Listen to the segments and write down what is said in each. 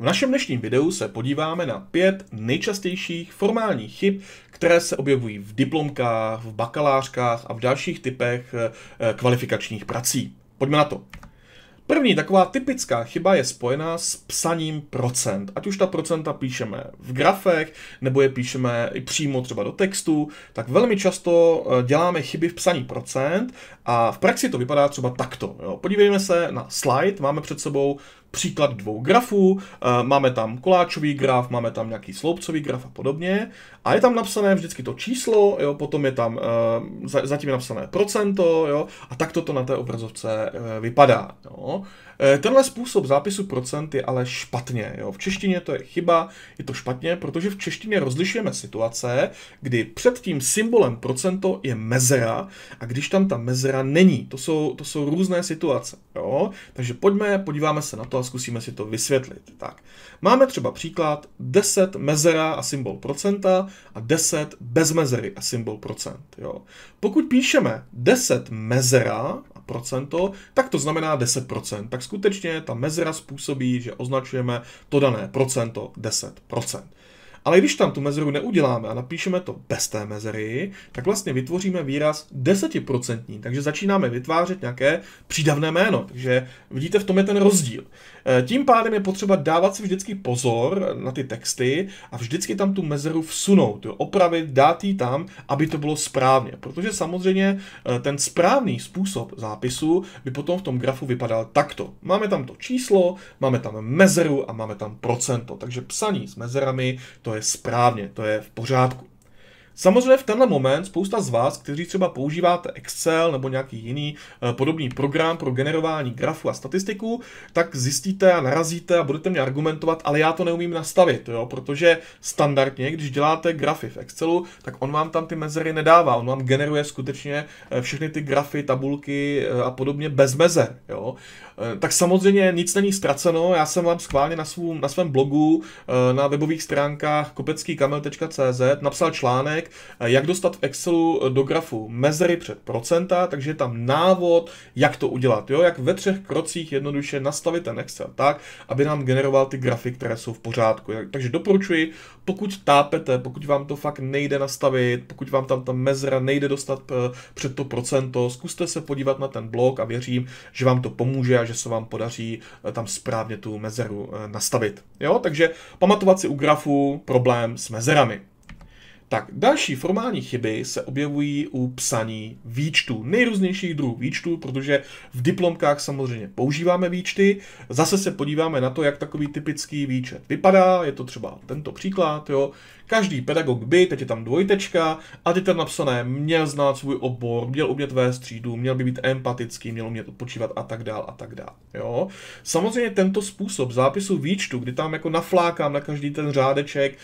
V našem dnešním videu se podíváme na 5 nejčastějších formálních chyb, které se objevují v diplomkách, v bakalářkách a v dalších typech kvalifikačních prací. Pojďme na to. První taková typická chyba je spojená s psaním procent. Ať už ta procenta píšeme v grafech, nebo je píšeme i přímo třeba do textu, tak velmi často děláme chyby v psaní procent a v praxi to vypadá třeba takto. Jo. Podívejme se na slide, máme před sebou příklad 2 grafů, máme tam koláčový graf, máme tam nějaký sloupcový graf a podobně a je tam napsané vždycky to číslo, jo, potom je tam zatím je napsané procento, jo, a takto to na té obrazovce vypadá. Jo. Tenhle způsob zápisu procent je ale špatně. Jo. V češtině to je chyba, je to špatně, protože v češtině rozlišujeme situace, kdy před tím symbolem procento je mezera a když tam ta mezera není. To jsou různé situace. Jo. Takže podíváme se na to a zkusíme si to vysvětlit. Tak. Máme třeba příklad 10 mezera a symbol procenta a 10 bez mezery a symbol procent. Jo. Pokud píšeme 10 mezera a procento, tak to znamená 10%. Tak skutečně ta mezera způsobí, že označujeme to dané procento 10%. Ale když tam tu mezeru neuděláme a napíšeme to bez té mezery, tak vlastně vytvoříme výraz 10%, takže začínáme vytvářet nějaké přídavné jméno. Takže vidíte, v tom je ten rozdíl. Tím pádem je potřeba dávat si vždycky pozor na ty texty a vždycky tam tu mezeru vsunout, opravit, dát ji tam, aby to bylo správně. Protože samozřejmě ten správný způsob zápisu by potom v tom grafu vypadal takto. Máme tam to číslo, máme tam mezeru a máme tam procento. Takže psaní s mezerami to je správně, to je v pořádku. Samozřejmě v tenhle moment spousta z vás, kteří třeba používáte Excel nebo nějaký jiný podobný program pro generování grafu a statistiku, tak zjistíte a narazíte a budete mě argumentovat, ale já to neumím nastavit, jo? Protože standardně, když děláte grafy v Excelu, tak on vám tam ty mezery nedává, on vám generuje skutečně všechny ty grafy, tabulky a podobně bez mezer. Jo? Tak samozřejmě nic není ztraceno, já jsem vám schválně na svém blogu na webových stránkách kopeckýkamil.cz napsal článek, jak dostat v Excelu do grafu mezery před procenta, takže je tam návod, jak to udělat, jo? Jak ve 3 krocích jednoduše nastavit ten Excel tak, aby nám generoval ty grafy, které jsou v pořádku. Takže doporučuji, pokud tápete, pokud vám to fakt nejde nastavit, pokud vám tam ta mezera nejde dostat před to procento, zkuste se podívat na ten blog a věřím, že vám to pomůže a že se vám podaří tam správně tu mezeru nastavit. Jo? Takže pamatovat si u grafu problém s mezerami. Tak, další formální chyby se objevují u psaní výčtů, nejrůznějších druhů výčtů, protože v diplomkách samozřejmě používáme výčty. Zase se podíváme na to, jak takový typický výčet vypadá, je to třeba tento příklad, jo. Každý pedagog by, teď je tam dvojtečka, a teď tam napsané, měl znát svůj obor, měl umět vést třídu, měl by být empatický, měl umět odpočívat a tak dál a tak dál. Jo. Samozřejmě tento způsob zápisu výčtu, kdy tam jako naflákám na každý ten řádeček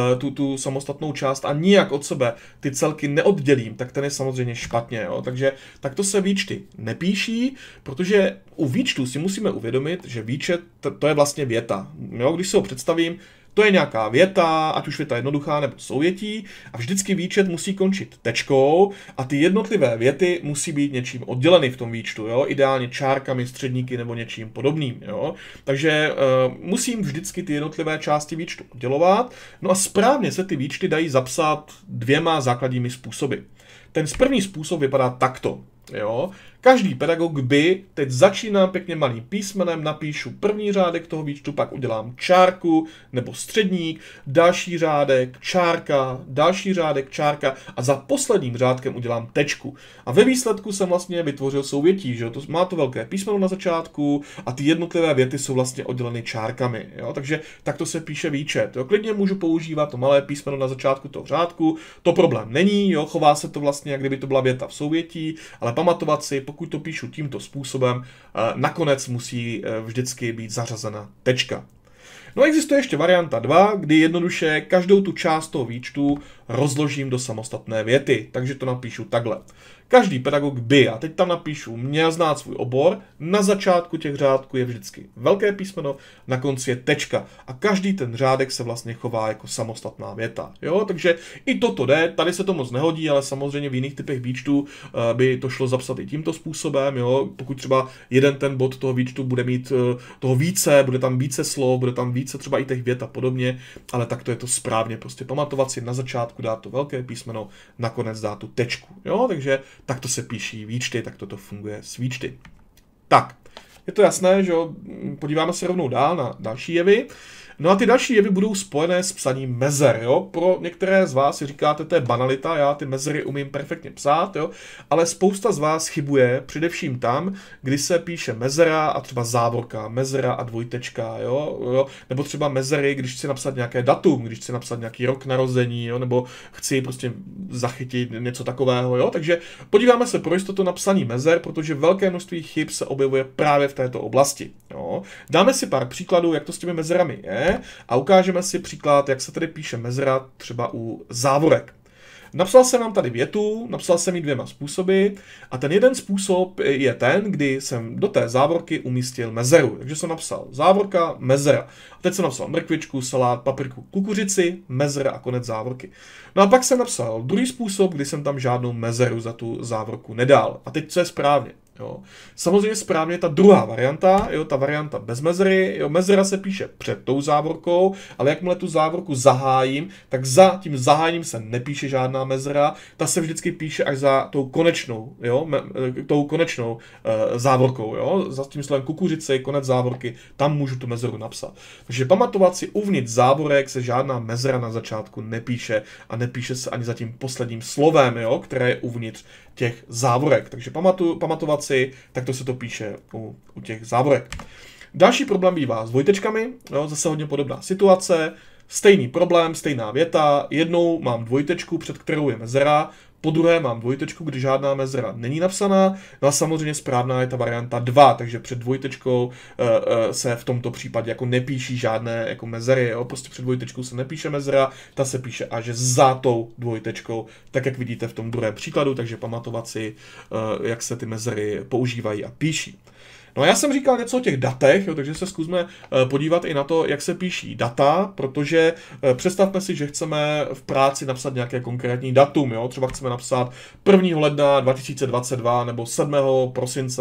tu samostatnou část a nijak od sebe ty celky neoddělím, tak ten je samozřejmě špatně. Jo. Takže takto se výčty nepíší, protože u výčtu si musíme uvědomit, že výčet to je vlastně věta. Jo. Když si ho představím, to je nějaká věta, ať už věta jednoduchá nebo souvětí a vždycky výčet musí končit tečkou a ty jednotlivé věty musí být něčím odděleny v tom výčtu, jo? Ideálně čárkami, středníky nebo něčím podobným. Jo? Takže musím vždycky ty jednotlivé části výčtu oddělovat, no a správně se ty výčty dají zapsat 2 základními způsoby. Ten první způsob vypadá takto. Jo? Každý pedagog by, teď začínám pěkně malým písmenem, napíšu první řádek toho výčtu, pak udělám čárku nebo středník, další řádek, čárka, další řádek, čárka a za posledním řádkem udělám tečku. A ve výsledku jsem vlastně vytvořil souvětí, že? Má to velké písmeno na začátku a ty jednotlivé věty jsou vlastně odděleny čárkami. Jo? Takže takto se píše výčet. Jo? Klidně můžu používat to malé písmeno na začátku toho řádku, to problém není, jo? Chová se to vlastně, jak kdyby to byla věta v souvětí, ale pamatovat si, pokud to píšu tímto způsobem, nakonec musí vždycky být zařazena tečka. No a existuje ještě varianta 2, kdy jednoduše každou tu část toho výčtu rozložím do samostatné věty, takže to napíšu takhle. Každý pedagog by, a teď tam napíšu, měl znát svůj obor, na začátku těch řádků je vždycky velké písmeno, na konci je tečka a každý ten řádek se vlastně chová jako samostatná věta. Jo? Takže i toto jde, tady se to moc nehodí, ale samozřejmě v jiných typech výčtů by to šlo zapsat i tímto způsobem. Jo? Pokud třeba jeden ten bod toho výčtu bude mít toho více, bude tam více slov, bude tam více více třeba i těch vět a podobně, ale takto je to správně, prostě pamatovat si na začátku dát to velké písmeno, nakonec dát tu tečku, jo, takže takto se píší výčty, takto to funguje s výčty. Tak, je to jasné, že jo, podíváme se rovnou dál na další jevy. No a ty další jevy budou spojené s psaním mezer, jo. Pro některé z vás si říkáte, to je banalita, já ty mezery umím perfektně psát, jo, ale spousta z vás chybuje především tam, kdy se píše mezera a třeba závorka, mezera a dvojtečka, jo, nebo třeba mezery, když chci napsat nějaké datum, když chci napsat nějaký rok narození, jo, nebo chci prostě zachytit něco takového, jo, takže podíváme se pro jistotu na psaní mezer, protože velké množství chyb se objevuje právě v této oblasti, jo. Dáme si pár příkladů, jak to s těmi mezerami je, a ukážeme si příklad, jak se tady píše mezera třeba u závorek. Napsal jsem vám tady větu, napsal jsem ji dvěma způsoby a ten jeden způsob je ten, kdy jsem do té závorky umístil mezeru. Takže jsem napsal závorka, mezera. A teď jsem napsal mrkvičku, salát, papriku, kukuřici, mezera a konec závorky. No a pak jsem napsal druhý způsob, kdy jsem tam žádnou mezeru za tu závorku nedal. A teď co je správně? Jo. Samozřejmě správně je ta druhá varianta, jo, ta varianta bez mezery, jo, mezera se píše před tou závorkou, ale jakmile tu závorku zahájím, tak za tím zahájením se nepíše žádná mezera, ta se vždycky píše až za tou konečnou, jo, závorkou, jo, za tím slovem kukuřice, konec závorky, tam můžu tu mezeru napsat. Takže pamatovat si, uvnitř závorek se žádná mezera na začátku nepíše a nepíše se ani za tím posledním slovem, jo, které je uvnitř těch závorek. Takže pamatovat si, takto se to píše u těch závorek. Další problém bývá s dvojtečkami, jo, zase hodně podobná situace, stejný problém, stejná věta, jednou mám dvojtečku, před kterou je mezera, po druhé mám dvojtečku, kdy žádná mezera není napsaná, no a samozřejmě správná je ta varianta 2, takže před dvojtečkou se v tomto případě jako nepíší žádné jako mezery, jo? Prostě před dvojtečkou se nepíše mezera, ta se píše až za tou dvojtečkou, tak jak vidíte v tom druhém příkladu, takže pamatovat si, jak se ty mezery používají a píší. No a já jsem říkal něco o těch datech, jo, takže se zkusme podívat i na to, jak se píší data, protože představme si, že chceme v práci napsat nějaké konkrétní datum, jo, třeba chceme napsat 1. ledna 2022 nebo 7. prosince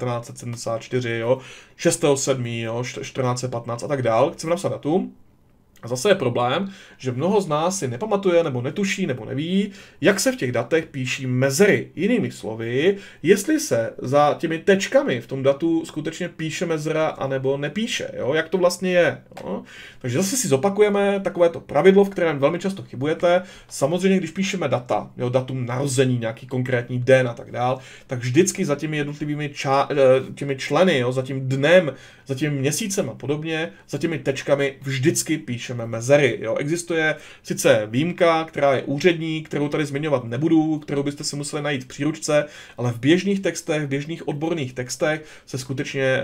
1974, jo, 6.7. Jo, 1415 a tak dál, chceme napsat datum. A zase je problém, že mnoho z nás si nepamatuje, nebo netuší, nebo neví, jak se v těch datech píší mezery. Jinými slovy, jestli se za těmi tečkami v tom datu skutečně píše mezera, anebo nepíše. Jo? Jak to vlastně je. Jo? Takže zase si zopakujeme takovéto pravidlo, v kterém velmi často chybujete. Samozřejmě, když píšeme data, jo, datum narození, nějaký konkrétní den a tak dál, tak vždycky za těmi jednotlivými těmi členy, jo, za tím dnem, za tím měsícem a podobně, za těmi tečkami vždycky píšeme mezery. Jo. Existuje sice výjimka, která je úřední, kterou tady zmiňovat nebudu, kterou byste si museli najít v příručce, ale v běžných textech, v běžných odborných textech se skutečně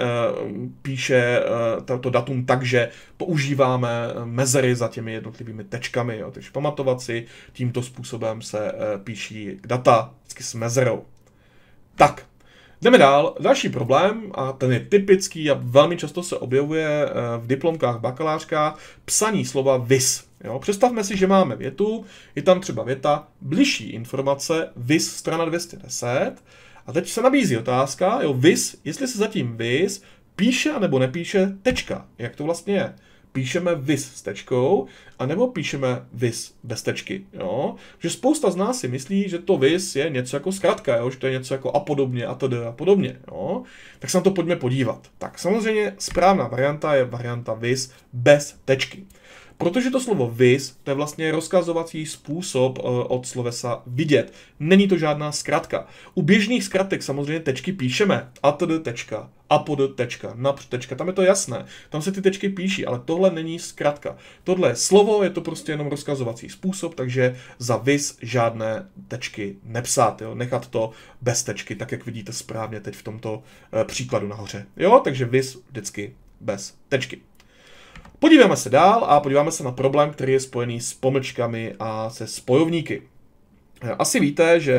píše to datum tak, že používáme mezery za těmi jednotlivými tečkami. Jo. Takže pamatovat si, tímto způsobem se píší data vždycky s mezerou. Tak. Jdeme dál. Další problém, a ten je typický a velmi často se objevuje v diplomkách, bakalářkách, psaní slova vis. Jo? Představme si, že máme větu, je tam třeba věta bližší informace, vis strana 210, a teď se nabízí otázka, jo, vis, jestli se zatím vis píše anebo nepíše tečka. Jak to vlastně je? Píšeme vis s tečkou, anebo píšeme vis bez tečky, jo? Že spousta z nás si myslí, že to vis je něco jako zkratka, jo? Že to je něco jako a podobně, a td. A podobně, jo? Tak se na to pojďme podívat. Tak samozřejmě správná varianta je varianta vis bez tečky. Protože to slovo vis, to je vlastně rozkazovací způsob od slovesa vidět. Není to žádná zkratka. U běžných zkratek samozřejmě tečky píšeme atd tečka, apod tečka, např tečka, tam je to jasné. Tam se ty tečky píší, ale tohle není zkratka. Tohle je slovo, je to prostě jenom rozkazovací způsob, takže za vis žádné tečky nepsat, jo? Nechat to bez tečky, tak jak vidíte správně teď v tomto příkladu nahoře. Jo, takže vis vždycky bez tečky. Podíváme se dál a podíváme se na problém, který je spojený s pomlčkami a se spojovníky. Asi víte, že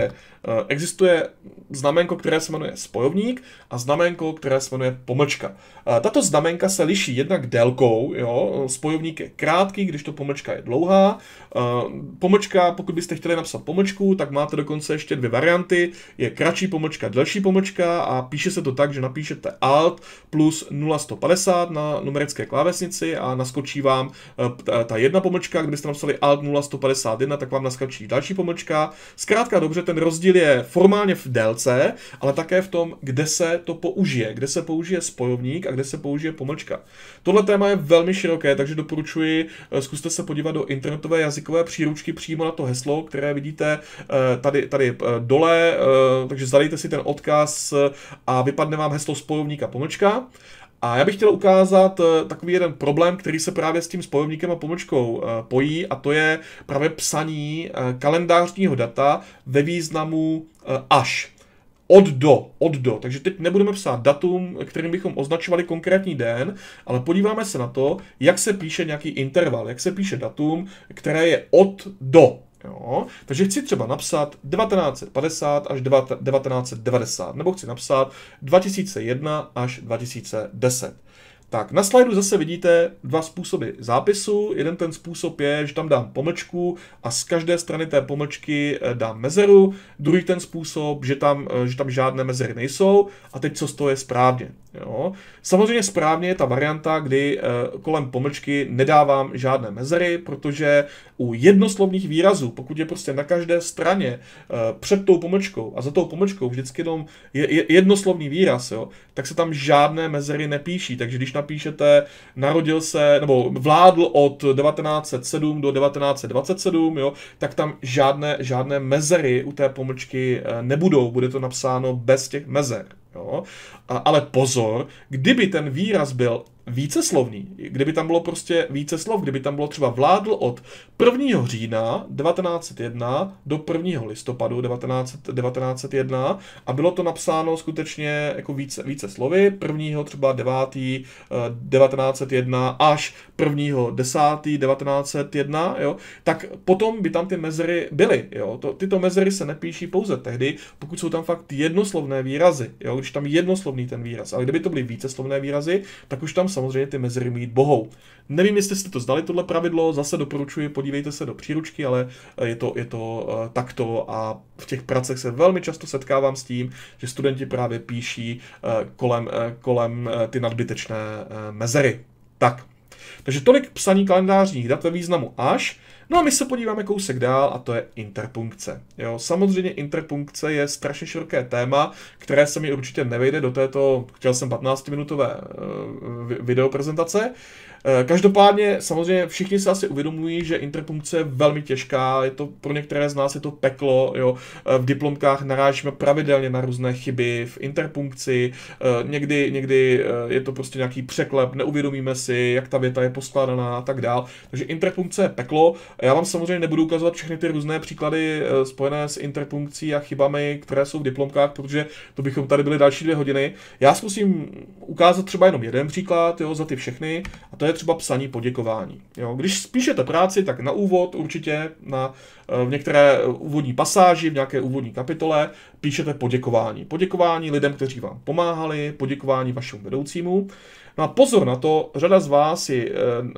Existuje znaménko, které se jmenuje spojovník a znaménko, které se jmenuje pomlčka. Tato znaménka se liší jednak délkou, jo? Spojovník je krátký, když to pomlčka je dlouhá. Pomlčka, pokud byste chtěli napsat pomlčku, tak máte dokonce ještě dvě varianty. Je kratší pomlčka, delší pomlčka a píše se to tak, že napíšete Alt plus 0150 na numerické klávesnici a naskočí vám ta jedna pomlčka. Kdybyste napsali Alt 0151, tak vám naskočí další pomlčka. Zkrátka dobře, ten rozdíl je formálně v délce, ale také v tom, kde se to použije. Kde se použije spojovník a kde se použije pomlčka. Tohle téma je velmi široké, takže doporučuji, zkuste se podívat do internetové jazykové příručky přímo na to heslo, které vidíte tady dole, takže zadejte si ten odkaz a vypadne vám heslo spojovník a pomlčka. A já bych chtěl ukázat takový jeden problém, který se právě s tím spojovníkem a pomlčkou pojí, a to je právě psaní kalendářního data ve významu až. Od do. Takže teď nebudeme psát datum, kterým bychom označovali konkrétní den, ale podíváme se na to, jak se píše nějaký interval, jak se píše datum, které je od do. Jo? Takže chci třeba napsat 1950 až 1990, nebo chci napsat 2001 až 2010. Tak, na slajdu zase vidíte dva způsoby zápisu. Jeden ten způsob je, že tam dám pomlčku a z každé strany té pomlčky dám mezeru. Druhý ten způsob, že tam žádné mezery nejsou. A teď co z toho je správně. Jo? Samozřejmě správně je ta varianta, kdy kolem pomlčky nedávám žádné mezery, protože u jednoslovných výrazů, pokud je prostě na každé straně před tou pomlčkou a za tou pomlčkou vždycky jenom jednoslovný výraz, jo, tak se tam žádné mezery nepíší. Takže když napíšete narodil se, nebo vládl od 1907 do 1927, jo, tak tam žádné mezery u té pomlčky nebudou. Bude to napsáno bez těch mezer. Jo. Ale pozor, kdyby ten výraz byl víceslovný, kdyby tam bylo prostě více slov, kdyby tam bylo třeba vládl od 1. října 1901 do 1. listopadu 1901 a bylo to napsáno skutečně jako více slovy, 1. třeba 9. 1901 až 1. 10. 1901, jo, tak potom by tam ty mezery byly. Jo. Tyto mezery se nepíší pouze tehdy, pokud jsou tam fakt jednoslovné výrazy, jo, když tam je jednoslovný ten výraz, ale kdyby to byly víceslovné výrazy, tak už tam samozřejmě ty mezery mít bohou. Nevím, jestli jste to znali, tohle pravidlo, zase doporučuji, podívejte se do příručky, ale je to takto a v těch pracech se velmi často setkávám s tím, že studenti právě píší kolem ty nadbytečné mezery. Tak, takže tolik psaní kalendářních dat ve významu až. No a my se podíváme kousek dál a to je interpunkce. Jo, samozřejmě interpunkce je strašně široké téma, které se mi určitě nevejde do této, chtěl jsem 15-minutové videoprezentace. Každopádně samozřejmě všichni se asi uvědomují, že interpunkce je velmi těžká, je to pro některé z nás je to peklo, jo. V diplomkách narážíme pravidelně na různé chyby v interpunkci, někdy je to prostě nějaký překlep, neuvědomíme si, jak ta věta je poskládaná a tak dál. Takže interpunkce je peklo. Já vám samozřejmě nebudu ukazovat všechny ty různé příklady spojené s interpunkcí a chybami, které jsou v diplomkách, protože to bychom tady byli další 2 hodiny. Já zkusím ukázat třeba jenom jeden příklad, jo, za ty všechny, a to je třeba psaní poděkování. Jo, když píšete práci, tak na úvod určitě v některé úvodní pasáži, v nějaké úvodní kapitole píšete poděkování. Poděkování lidem, kteří vám pomáhali, poděkování vašemu vedoucímu. No a pozor na to, řada z vás si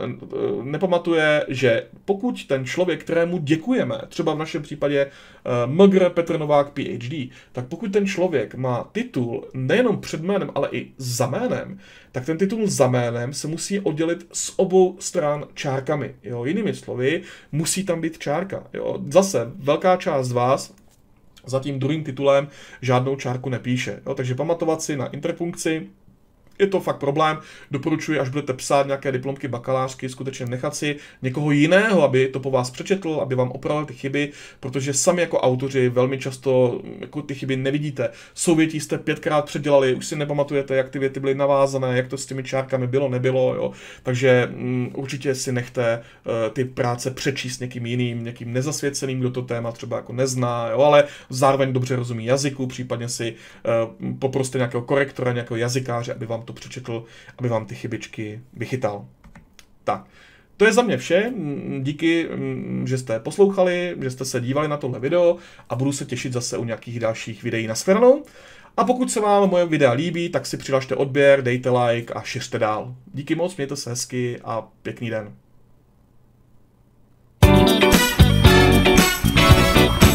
nepamatuje, že pokud ten člověk, kterému děkujeme, třeba v našem případě Mgr. Petr Novák PhD, tak pokud ten člověk má titul nejenom před jménem, ale i za jménem, tak ten titul za jménem se musí oddělit z obou stran čárkami. Jo? Jinými slovy, musí tam být čárka. Jo? Zase velká část z vás za tím druhým titulem žádnou čárku nepíše. Jo? Takže pamatovat si na interpunkci, je to fakt problém, doporučuji, až budete psát nějaké diplomky bakalářky, skutečně nechat si někoho jiného, aby to po vás přečetl, aby vám opravil ty chyby, protože sami jako autoři velmi často jako ty chyby nevidíte. Souvětí jste 5krát předělali, už si nepamatujete, jak ty věty byly navázané, jak to s těmi čárkami bylo, nebylo, jo. Takže určitě si nechte ty práce přečíst někým jiným, někým nezasvěceným, kdo to téma třeba jako nezná, jo, ale zároveň dobře rozumí jazyku, případně si poproste nějakého korektora, nějakého jazykáře, aby vám to přečetl, aby vám ty chybičky vychytal. Tak, To je za mě vše, díky, že jste poslouchali, že jste se dívali na tohle video a budu se těšit zase u nějakých dalších videí. Nashledanou. A pokud se vám moje videa líbí, tak si přihlašte odběr, dejte like a šiřte dál. Díky moc, mějte se hezky a pěkný den.